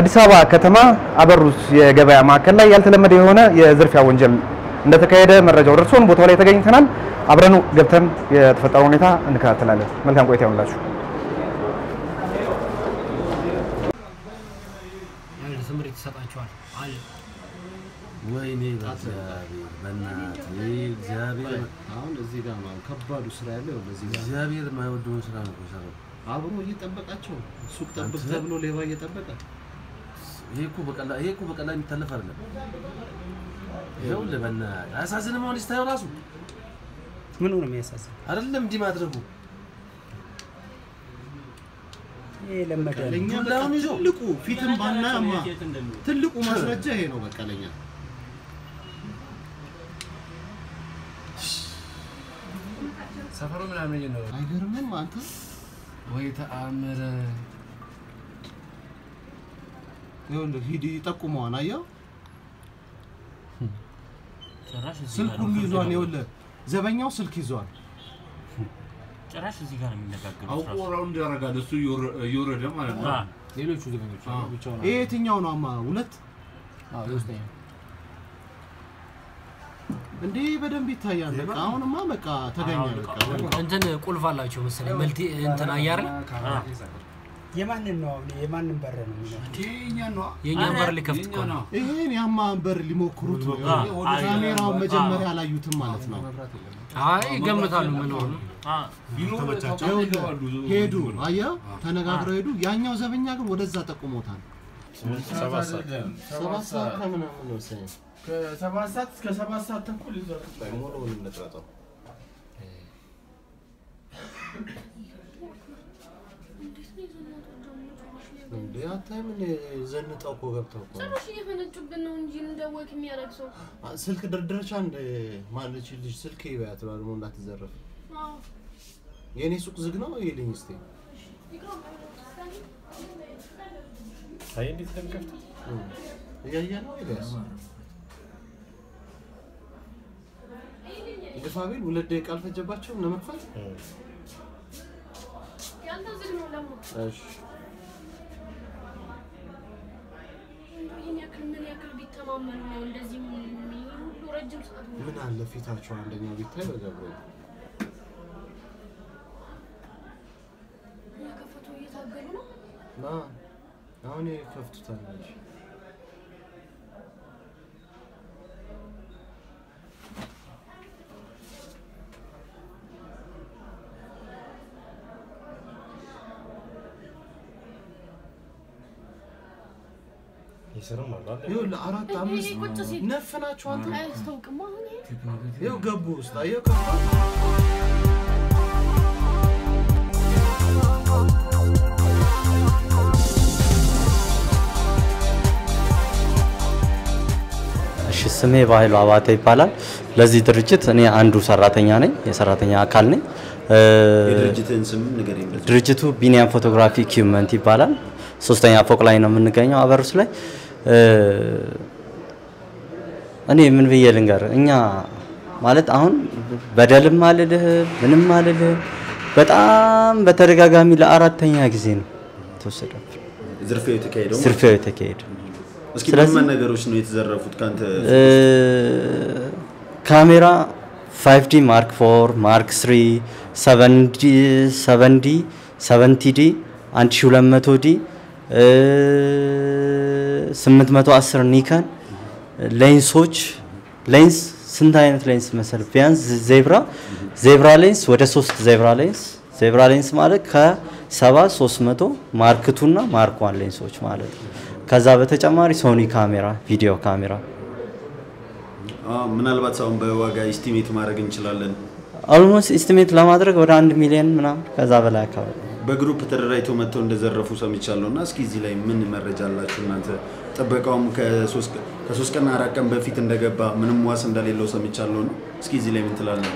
በአዲስ አበባ ከተማ አበሩስ የገበያ ማዕከል ላይ ያልተለመደ የሆነ የዝርፊያ ወንጀል እንደተካሄደ መረጃው ደርሶን ቦታው ላይ ተገኝተናል። አብረኑ ገብተን የተፈጠረው ሁኔታ እንከታተላለን። መልካም ቆይታ ይሁንላችሁ። ስምሪት ተሰጣቸዋል አለ ወይኔ እግዚአብሔር አሁን እዚህ ጋር ነው ከባዱ ስራ ያለው በዚህ ጋር እግዚአብሔር የማይወደውን ስራ ነው የሚሰራው። አብሮ እየጠበቃቸው ሱቅ ጠብቅ ተብሎ ሌባ እየጠበቀ ይሄ እኮ በቀላል የሚታለፍ አይደለም። ይሄው ለበና አሳዝነው ነው ስታዩ ራሱ ምን ነው የሚያሳዝን አይደለም እንዲህ ማድረጉ ይሄ ለመዳል ለኛ በጣም ትልቁ ፊትም ባናማ ትልቁ ማስረጃ ይሄ ነው። በቀለኛ ሰፈሩ ምናምን ነው አይገርምም አንተ ወይ ተአምር ይኸውልህ ሂድ ይጠቁመዋል። አየው ጭራሽ ስልኩን ይዟል። ይኸውልህ ዘበኛው ስልክ ይዟል። ጭራሽ እዚህ ጋር የሚነጋገሩ አውቆ ራውንድ ያረጋል እሱ ይወረደ ማለት ነው። ሌሎቹ ዘበኞች ብቻው ነው። ይሄ የትኛው ነው? ሁለት ይወስደኝ እንዴ በደንብ ይታያል። በቃ አሁንማ በቃ ተገኘ። በቃ እንትን ቁልፍ አላቸው መሰለኝ መልቲ እንትን አያርል የማንን ነው? የማንን በር ነው? የኛን በር ሊከፍት ነው። ይሄን ያማን በር ሊሞክሩት ነው። ካሜራው መጀመሪያ አላዩትም ማለት ነው። አይ ገምታሉ ምን ነው ሄዱ። አያ ተነጋግረው ሄዱ። ያኛው ዘበኛ ግን ወደዛ ጠቁሞታል። 7 ሰዓት ከምናምን ነው ሰኝ ከ7 ሰዓት እስከ 7 ሰዓት ተኩል ይዘርፍ ላይ ሞሎውን እንጥራጣው እንዴ አታይም ዘንጣው እኮ ገብተው እኮ ሰዎች እየፈነጩብን ነው እንጂ እንደወክ የሚያረክሰው ስልክ ድርድረቻ እንደ ማለች ልጅ ስልክ ይበያት ነው ደግሞ እንዳትዘረፍ። የኔ ሱቅ ዝግ ነው ይልኝ እስቲ ሳይ እንዴት ተንከፍተ ያያ ነው ይላስ ግፋቢል 2 ደቂቃ አልፈጀባቸው ለመክፈት ያንተ ዝግ ነው ለሞ እሺ ምን ያክል ቢተማመኑ ነው እንደዚህ ሁሉ ረጅም ሰዓት ምን አለ ፊታቸው አንደኛው ቢታይ በገብረ ያከፈቱ እየታገሉ ነው። አሁን ይከፍቱታል እንጂ ይሰራል ማለት ይኸው ለአራት አምስት ነፍናቸው አንተ አያስተውቅም። አሁን ይኸው ገቡ ውስጥ አየው ከፋ እሺ ስሜ ባህሉ አባተ ይባላል። ለዚህ ድርጅት እኔ አንዱ ሰራተኛ ነኝ፣ የሰራተኛ አካል ነኝ። የድርጅትን ስም ንገረኝ። ድርጅቱ ቢኒያም ፎቶግራፊ ኢኩዊፕመንት ይባላል። 3ኛ ፎቅ ላይ ነው የምንገኘው አበሩስ ላይ። እኔ ምን ብዬ ልንገር እኛ ማለት አሁን በደልም አልልህ ምንም አልልህ በጣም በተደጋጋሚ ለአራተኛ ጊዜ ነው ተወሰደው ዝርፊያው የተካሄደው። እስኪ ምን ነገሮች ነው የተዘረፉት ካንተ? ካሜራ 5D Mark 4 Mark 3 7D 70D 1200D 810 ኒካን ሌንሶች ሌንስ ስንት አይነት ሌንስ መሰል ቢያንስ ዜብራ ሌንስ ወደ 3 ዜብራ ሌንስ ማለት ከ7 300 ማርክ 2 እና ማርክ 1 ሌንሶች ማለት ከዛ በተጨማሪ ሶኒ ካሜራ ቪዲዮ ካሜራ ምናልባት ሳውን በዋጋ ኤስቲሜት ማድረግ እንችላለን። ኦልሞስት ኤስቲሜት ለማድረግ ወደ 1 ሚሊዮን ምናምን ከዛ በላይ አካባቢ በግሩፕ ተደራጅተው መጥተው እንደዘረፉ ሰምቻለሁና እስኪ እዚህ ላይ ምን መረጃ አላችሁ እናንተ? ጥበቃውም ከ3 ቀን 4 ቀን በፊት እንደገባ ምንም ዋስ እንደሌለው ሰምቻለሁና እስኪ እዚህ ላይ ምን ትላለህ?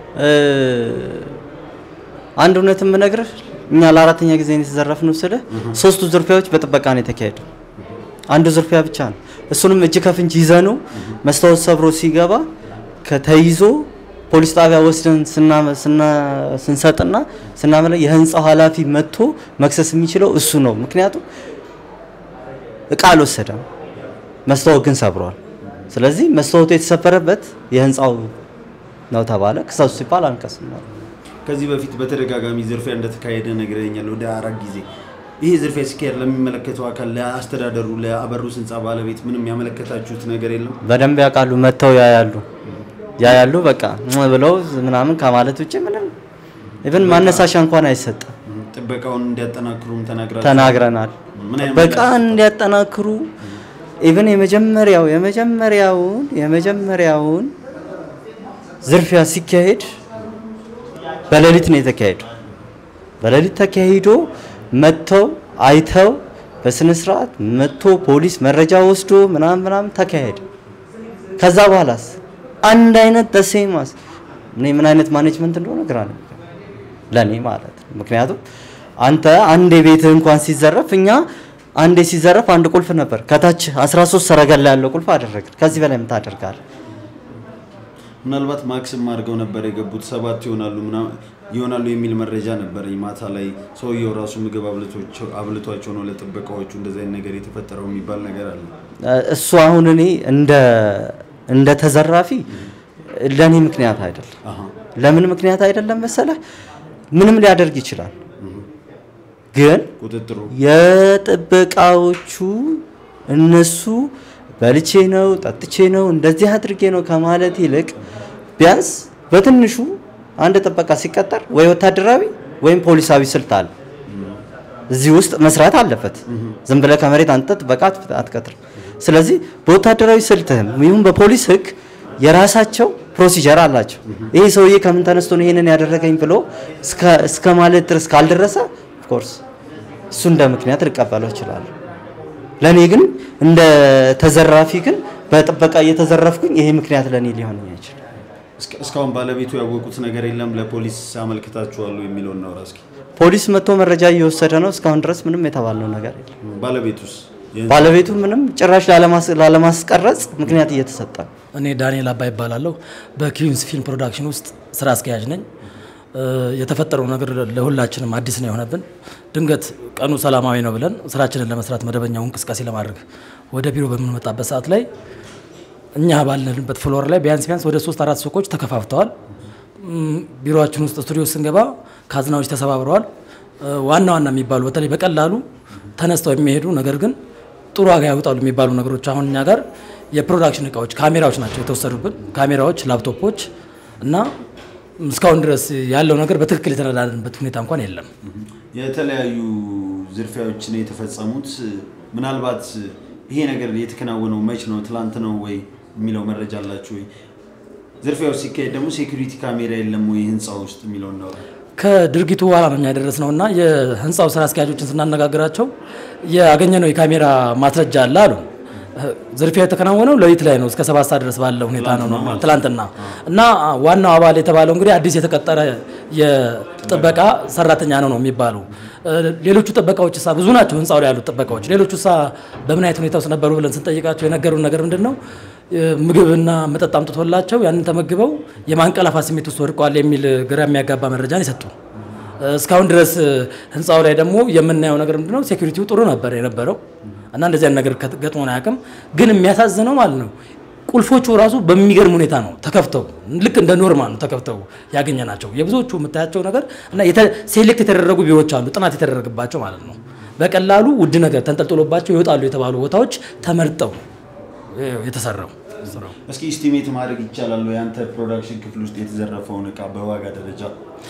አንድ እውነት የምነግርህ እኛ ለአራተኛ ጊዜ የተዘረፍነው ስለ 3ቱ ዝርፊያዎች በጥበቃ ነው የተካሄደው። አንዱ ዝርፊያ ብቻ ነው። እሱንም እጅ ከፍንጅ ይዘነው መስታወት ሰብሮ ሲገባ ከተይዞ ፖሊስ ጣቢያ ወስደን ስንሰጥና ስናመለ የህንጻው ኃላፊ መጥቶ መክሰስ የሚችለው እሱ ነው። ምክንያቱም እቃ አልወሰደም መስታወት ግን ሰብሯል ስለዚህ መስታወቱ የተሰበረበት የህንጻው ነው ተባለ ክሰሱ ሲባል አንከስም ከዚህ በፊት በተደጋጋሚ ዝርፊያ እንደተካሄደ ነግረኛል ወደ 4 ጊዜ ይሄ ዝርፊያ ሲካሄድ ለሚመለከተው አካል ለአስተዳደሩ ለአበሩስ ህንጻ ባለቤት ምንም ያመለከታችሁት ነገር የለም በደንብ ያውቃሉ መተው ያያሉ በቃ ብለው ምናምን ከማለት ውጪ ምንም ኢቭን ማነሳሻ እንኳን አይሰጥም ጥበቃውን እንዲያጠናክሩም ተናግረናል በቃ እንዲያጠናክሩ ኢቭን የመጀመሪያውን ዝርፊያ ሲካሄድ በሌሊት ነው የተካሄደው በሌሊት ተካሂዶ መተው አይተው በስነ ስርዓት መጥቶ ፖሊስ መረጃ ወስዶ ምናምን ተካሄደ ከዛ በኋላስ አንድ አይነት ተሰማስ ምን አይነት ማኔጅመንት እንደሆነ ግራ ነው ለኔ ማለት ምክንያቱም አንተ አንድ ቤት እንኳን ሲዘረፍ እኛ አንዴ ሲዘረፍ አንድ ቁልፍ ነበር ከታች 13 ሰረገላ ያለው ቁልፍ አደረገ ከዚህ በላይ ምን ታደርጋለ ምናልባት ማክሲም አድርገው ነበር የገቡት 7 ይሆናሉ የሚል መረጃ ነበር ማታ ላይ ሰውየው ራሱ ምግብ አብልቷቸው ነው ለጥበቃዎቹ እንደዚህ አይነት ነገር የተፈጠረው የሚባል ነገር አለ እሱ አሁን እኔ እንደ ተዘራፊ ለኔ ምክንያት አይደለም ለምን ምክንያት አይደለም መሰለህ ምንም ሊያደርግ ይችላል ግን ቁጥጥሩ የጥበቃዎቹ እነሱ በልቼ ነው ጠጥቼ ነው እንደዚህ አድርጌ ነው ከማለት ይልቅ ቢያንስ በትንሹ አንድ ጥበቃ ሲቀጠር ወይ ወታደራዊ ወይም ፖሊሳዊ ስልት አለ እዚህ ውስጥ መስራት አለበት ዝም ብለ ከመሬት አንተ ጥበቃ አትቀጥር ስለዚህ በወታደራዊ ስልትም ወይም በፖሊስ ህግ የራሳቸው ፕሮሲጀር አላቸው ይሄ ሰውዬ ከምን ተነስቶ ነው ይሄንን ያደረገኝ ብሎ እስከ ማለት ድረስ ካልደረሰ ኦፍ ኮርስ እሱ እንደ ምክንያት ልቀበለው ይችላል ለኔ ግን እንደ ተዘራፊ ግን በጥበቃ እየተዘረፍኩኝ ይሄ ምክንያት ለኔ ሊሆን ይችላል እስካሁን ባለቤቱ ያወቁት ነገር የለም ለፖሊስ አመልክታችኋል የሚለው ነው ራስኪ ፖሊስ መጥቶ መረጃ እየወሰደ ነው እስካሁን ድረስ ምንም የተባለው ነገር የለም ባለቤቱ ምንም ጭራሽ ላለማስቀረጽ ምክንያት እየተሰጠ እኔ ዳንኤል አባይ ይባላለሁ በኪዩንስ ፊልም ፕሮዳክሽን ውስጥ ስራ አስኪያጅ ነኝ የተፈጠረው ነገር ለሁላችንም አዲስ ነው የሆነብን ድንገት ቀኑ ሰላማዊ ነው ብለን ስራችንን ለመስራት መደበኛው እንቅስቃሴ ለማድረግ ወደ ቢሮ በመጣበት ሰዓት ላይ እኛ ባለንበት ፍሎር ላይ ቢያንስ ወደ 3-4 ሱቆች ተከፋፍተዋል ቢሮአችን ውስጥ ስቱዲዮ ስንገባ ካዝናዎች ተሰባብረዋል ዋና የሚባሉ በተለይ በቀላሉ ተነስተው የሚሄዱ ነገር ግን ጥሩ ዋጋ ያወጣሉ የሚባሉ ነገሮች አሁን እኛ ጋር የፕሮዳክሽን እቃዎች ካሜራዎች ናቸው የተወሰዱብን ካሜራዎች ላፕቶፖች እና እስካሁን ድረስ ያለው ነገር በትክክል የተረዳንበት ሁኔታ እንኳን የለም የተለያዩ ዝርፊያዎች ነው የተፈጸሙት ምናልባት ይሄ ነገር የተከናወነው መች ነው ትላንት ነው ወይ የሚለው መረጃ አላችሁ ወይ ዝርፊያው ሲካሄድ ደግሞ ሴኩሪቲ ካሜራ የለም ወይ ህንጻው ውስጥ የሚለው ነው ከድርጊቱ በኋላ ነው ያደረስነውና የህንጻው ስራ አስኪያጆችን ስናነጋግራቸው ያገኘነው የካሜራ ማስረጃ አለ አሉ ዝርፊያ የተከናወነው ለይት ላይ ነው እስከ 7 ሰዓት ድረስ ባለው ሁኔታ ነው ትላንትና እና ዋናው አባል የተባለው እንግዲህ አዲስ የተቀጠረ የጥበቃ ሰራተኛ ነው የሚባለው ሌሎቹ ጥበቃዎችሳ ብዙ ናቸው ህንጻው ላይ ያሉት ጥበቃዎች ሌሎቹሳ በምን አይነት ሁኔታ ውስጥ ነበሩ ብለን ስንጠይቃቸው የነገሩን ነገር ምንድነው ምግብና መጠጥ አምጥቶላቸው ያንን ተመግበው የማንቀላፋ ስሜት ውስጥ ወድቀዋል የሚል ግራ የሚያጋባ መረጃን ይሰጡን እስካሁን ድረስ ህንጻው ላይ ደግሞ የምናየው ነገር ምንድነው ሴኩሪቲው ጥሩ ነበር የነበረው እና እንደዚህ አይነት ነገር ገጥሞና ያቀም ግን የሚያሳዝነው ማለት ነው ቁልፎቹ ራሱ በሚገርም ሁኔታ ነው ተከፍተው ልክ እንደ ኖርማል ነው ተከፍተው ያገኘናቸው የብዙዎቹ የምታያቸው ነገር እና ሴሌክት የተደረጉ ቢሮዎች አሉ ጥናት የተደረገባቸው ማለት ነው በቀላሉ ውድ ነገር ተንጠልጥሎባቸው ይወጣሉ የተባሉ ቦታዎች ተመርጠው የተሰራው እስኪ ኢስቲሜት ማድረግ ይቻላል ያንተ ፕሮዳክሽን ክፍል ውስጥ የተዘረፈውን እቃ በዋጋ ደረጃ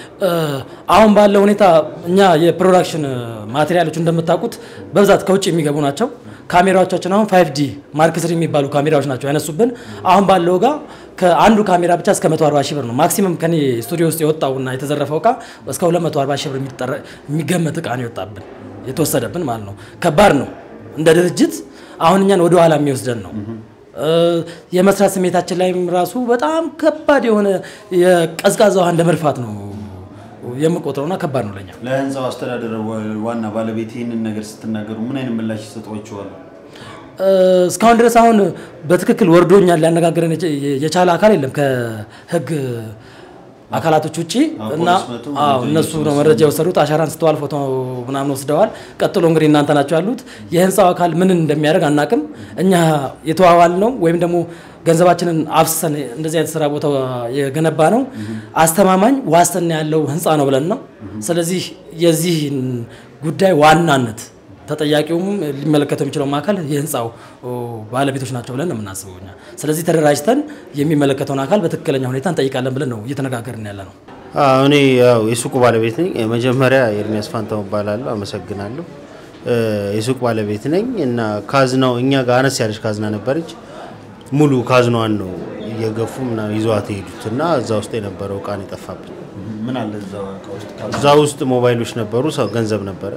አሁን ባለው ሁኔታ እኛ የፕሮዳክሽን ማቴሪያሎች እንደምታውቁት በብዛት ከውጭ የሚገቡ ናቸው ካሜራዎቻችን አሁን 5D ማርክ 3 የሚባሉ ካሜራዎች ናቸው ያነሱብን አሁን ባለው ጋር ከአንዱ ካሜራ ብቻ እስከ 140 ሺህ ብር ነው ማክሲመም ከኔ ስቱዲዮ ውስጥ የወጣውና የተዘረፈው እቃ እስከ 240 ሺህ ብር የሚገመት እቃ ነው የወጣብን የተወሰደብን ማለት ነው ከባድ ነው እንደ ድርጅት አሁን እኛን ወደ ኋላ የሚወስደን ነው የመስራት ስሜታችን ላይ ራሱ በጣም ከባድ የሆነ የቀዝቃዛው አንደ መርፋት ነው የምቆጥረውና ከባድ ነው ለኛ ለህንጻው አስተዳደር ዋና ባለቤት ይሄንን ነገር ስትናገሩ ምን አይነት ምላሽ ይሰጧቸዋል እስካሁን ድረስ አሁን በትክክል ወርዶኛል ሊያነጋግረን የቻለ አካል የለም ከህግ አካላቶች ውጪ እና እነሱ ነው መረጃ የወሰዱት አሻራን ስተዋል ፎቶ ምናምን ወስደዋል ቀጥሎ እንግዲህ እናንተ ናችሁ ያሉት የህንጻው አካል ምን እንደሚያደርግ አናቅም እኛ የተዋዋል ነው ወይም ደግሞ ገንዘባችንን አፍሰን እንደዚህ አይነት ስራ ቦታ የገነባ ነው አስተማማኝ ዋስትና ያለው ህንጻ ነው ብለን ነው ስለዚህ የዚህ ጉዳይ ዋናነት ተጠያቂውም ሊመለከተው የሚችለው ማከል የህንጻው ባለቤቶች ናቸው ብለን ነው የምናስበውኛ ስለዚህ ተደራጅተን የሚመለከተውን አካል በትክክለኛ ሁኔታ እንጠይቃለን ብለን ነው እየተነጋገርን ያለነው እኔ ያው የሱቁ ባለቤት ነኝ መጀመሪያ ኤርሚያስ ፋንታው ባላለው አመሰግናለሁ የሱቁ ባለቤት ነኝ እና ካዝናው እኛ ጋር አነስ ያለች ካዝና ነበረች ሙሉ ካዝናዋን ነው እየገፉ እና ይዟት ሄዱትና እዛ ውስጥ የነበረው ቃን ይጠፋብኝ ምን አለ እዛ ውስጥ ሞባይሎች ነበሩ ሰው ገንዘብ ነበረ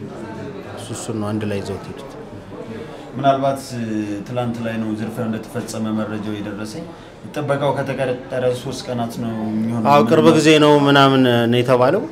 እሱ ነው አንድ ላይ ይዘውት ሄዱት ምናልባት ትላንት ላይ ነው ዝርፊያው እንደተፈጸመ መረጃው የደረሰኝ ጥበቃው ከተቀጠረ 3 ቀናት ነው የሚሆነው ቅርብ ጊዜ ነው ምናምን ነው የተባለው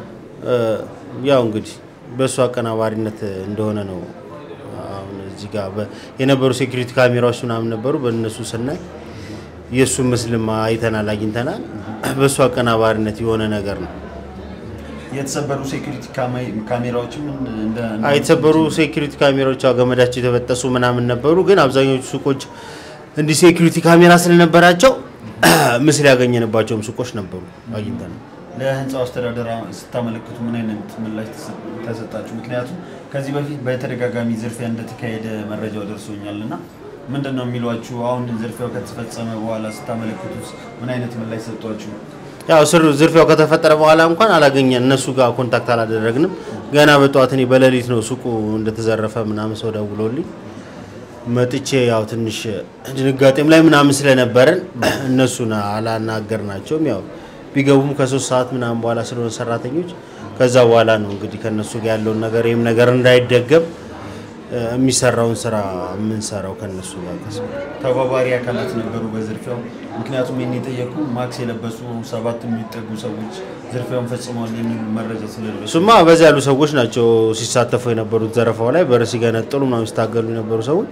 ያው እንግዲህ በሱ አቀናባሪነት እንደሆነ ነው አሁን እዚህ ጋር የነበሩ ሴኩሪቲ ካሜራዎች ምናምን ነበሩ በእነሱ ስናይ የሱ ምስልም አይተናል አግኝተናል በሱ አቀናባሪነት የሆነ ነገር ነው የተሰበሩ ሴኩሪቲ ካሜራዎችም አይተሰበሩ ሴኩሪቲ ካሜራዎች ገመዳቸው የተበጠሱ ምናምን ነበሩ ግን አብዛኞቹ ሱቆች እንዲ ሴኩሪቲ ካሜራ ስለነበራቸው ምስል ያገኘንባቸው ሱቆች ነበሩ አግኝተናል ለህንጻው አስተዳደር ስታመለክቱ ምን አይነት ምላሽ ተሰጣችሁ ምክንያቱም ከዚህ በፊት በተደጋጋሚ ዝርፊያ እንደተካሄደ መረጃው ደርሶኛልና ምንድነው የሚሏችሁ አሁን ዝርፊያው ከተፈጸመ በኋላ ስታመለክቱስ ምን አይነት ምላሽ ሰጣችሁ ያው ዝርፊያው ከተፈጠረ በኋላ እንኳን አላገኘን እነሱ ጋር ኮንታክት አላደረግንም ገና በጧት እኔ በሌሊት ነው ሱቁ እንደተዘረፈ ምናምን ሰው ደውሎልኝ መጥቼ ያው ትንሽ ድንጋጤም ላይ ምናምን ስለነበረን እነሱና አላናገርናቸውም ያው ቢገቡም ከ3 ሰዓት ምናምን በኋላ ስለሆነ ሰራተኞች ከዛ በኋላ ነው እንግዲህ ከነሱ ጋር ያለው ነገር ይሄም ነገር እንዳይደገም የሚሰራውን ስራ ምን ሰራው ከነሱ ጋር ተባባሪ አካላት ነበሩ በዝርፊያው ምክንያቱም እኔ ጠየቁ ማክስ የለበሱ 7 የሚጠጉ ሰዎች ዝርፊያውን ፈጽመዋል የሚል መረጃ ስለደረሰ ሱማ በዛ ያሉ ሰዎች ናቸው ሲሳተፉ የነበሩት ዘረፋው ላይ በርሲ ገነጥሉ ምናምን ሲታገሉ የነበሩ ሰዎች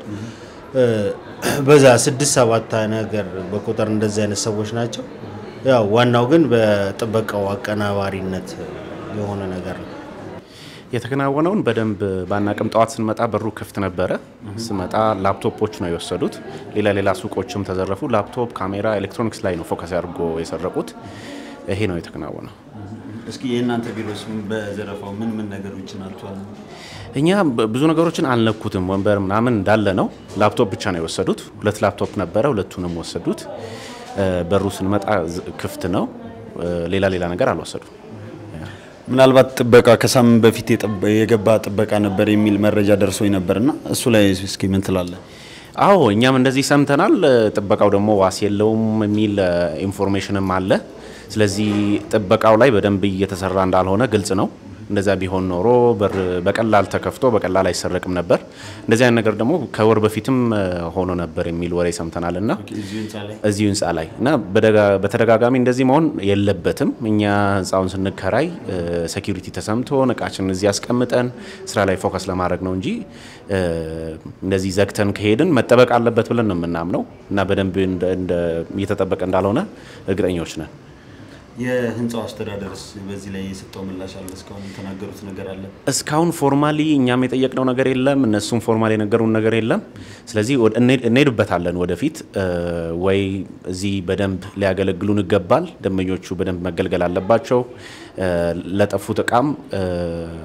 በዛ 6-7 ነገር በቁጥር እንደዚህ አይነት ሰዎች ናቸው ያው ዋናው ግን በጥበቃው አቀናባሪነት የሆነ ነገር ነው የተከናወነውን በደንብ ባናቀም ጧት ስንመጣ በሩ ክፍት ነበረ ስመጣ ላፕቶፖች ነው የወሰዱት ሌላ ሱቆችም ተዘረፉ ላፕቶፕ ካሜራ ኤሌክትሮኒክስ ላይ ነው ፎከስ ያርጎ የሰረቁት ይሄ ነው የተከናወነው እስኪ የእናንተ ቢሮስ በዘረፋው ምን ነገሮችን አልቷል እኛ ብዙ ነገሮችን አልነኩትም ወንበር ምናምን እንዳለ ነው ላፕቶፕ ብቻ ነው የወሰዱት 2 ላፕቶፕ ነበረ ሁለቱንም ወሰዱት በሩ ስንመጣ ክፍት ነው ሌላ ነገር አልወሰዱም ምናልባት ጥበቃ ከሳምንት በፊት የገባ ጥበቃ ነበር የሚል መረጃ ደርሶኝ ነበርና እሱ ላይ እስኪ ምን ትላለህ አዎ እኛም እንደዚህ ሰምተናል ጥበቃው ደግሞ ዋስ የለውም የሚል ኢንፎርሜሽንም አለ ስለዚህ ጥበቃው ላይ በደንብ እየተሰራ እንዳልሆነ ግልጽ ነው እንደዛ ቢሆን ኖሮ በቀላል ተከፍቶ በቀላል አይሰረቅም ነበር እንደዚህ አይነት ነገር ደግሞ ከወር በፊትም ሆኖ ነበር የሚል ወሬ ሰምተናልና እዚሁ ህንጻ ላይ እና በተደጋጋሚ እንደዚህ መሆን የለበትም እኛ ህንጻውን ስንከራይ ሴኩሪቲ ተሰምቶ ነቃችን እዚህ ያስቀምጠን ስራ ላይ ፎከስ ለማድረግ ነው እንጂ እንደዚህ ዘግተን ከሄድን መጠበቅ አለበት ብለን ነው የምናምነው እና በደንብ እየተጠበቀ እንዳልሆነ እርግጠኞች ነን የህንጻው አስተዳደርስ በዚህ ላይ የሰጠው ምላሽ አለ እስካሁን ተናገሩት ነገር አለ እስካሁን ፎርማሊ እኛም የጠየቅነው ነገር የለም እነሱም ፎርማሊ ነገሩን ነገር የለም ስለዚህ እንሄድበታለን ወደፊት ወይ እዚህ በደንብ ሊያገለግሉን ይገባል ደንበኞቹ በደንብ መገልገል አለባቸው ለጠፉት እቃም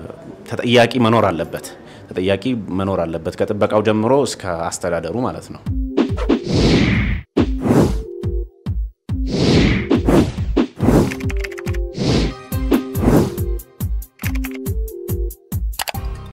ተጠያቂ መኖር አለበት ከጥበቃው ጀምሮ እስከ አስተዳደሩ ማለት ነው